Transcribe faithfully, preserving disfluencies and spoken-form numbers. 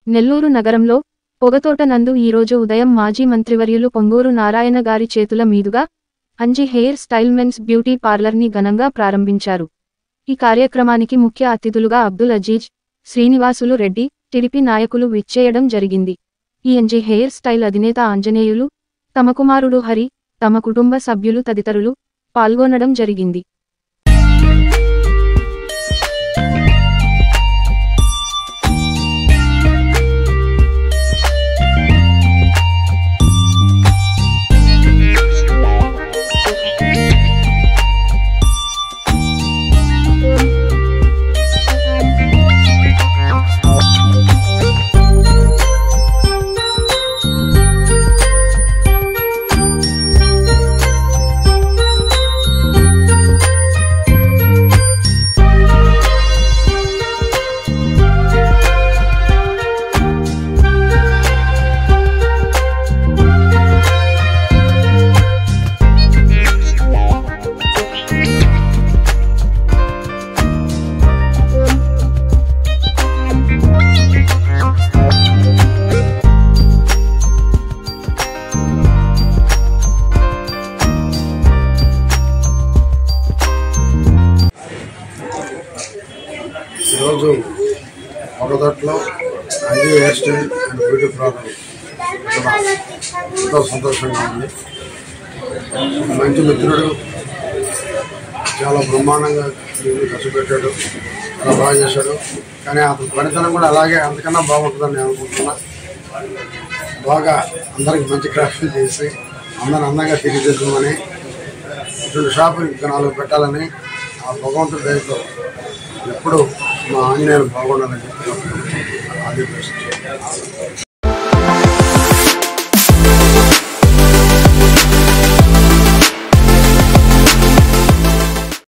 నెల్లూరు నగరంలో పొగతోట నందు ఈరోజు ఉదయం మాజీ మంత్రివర్యులు పొంగూరు నారాయణ గారి చేతుల మీదుగా Anji hair style men's beauty పార్లర్ని ఘనంగా ప్రారంభించారు. ఈ కార్యక్రమానికి ముఖ్య అతిథులుగా అబ్దుల్ అజీజ్, శ్రీనివాసులు రెడ్డి, టిడిపి నాయకులు విచ్చేయడం జరిగింది. ఈ అంజి హెయిర్ స్టైల్ అధినేత ఆంజనేయులు, తమ కుమారుడు హరి, తమ కుటుంబ సభ్యులు తదితరులు పాల్గొనడం జరిగింది. ఈరోజు పొగతోటలో Anji hair style and beauty parlour ఎంతో సంతోషంగా ఉంది. మంచి మిత్రుడు, చాలా బ్రహ్మాండంగా ఖర్చు పెట్టాడు, చాలా బాగా చేశాడు. కానీ అతని పనితనం కూడా అలాగే అంతకన్నా బాగుంటుందని నేను అనుకుంటున్నా. బాగా అందరికి మంచి క్రాఫ్ట్ చేసి అందరిని అందంగా తీర్చిదిద్దామని, ఇటువంటి షాపులు ఇంకా నాలుగు పెట్టాలని ఆ భగవంతుడి దయతో ఎప్పుడు మా ఆంజనేయులు బాగుండాలని చెప్పి ఆంధ్రప్రదేశ్.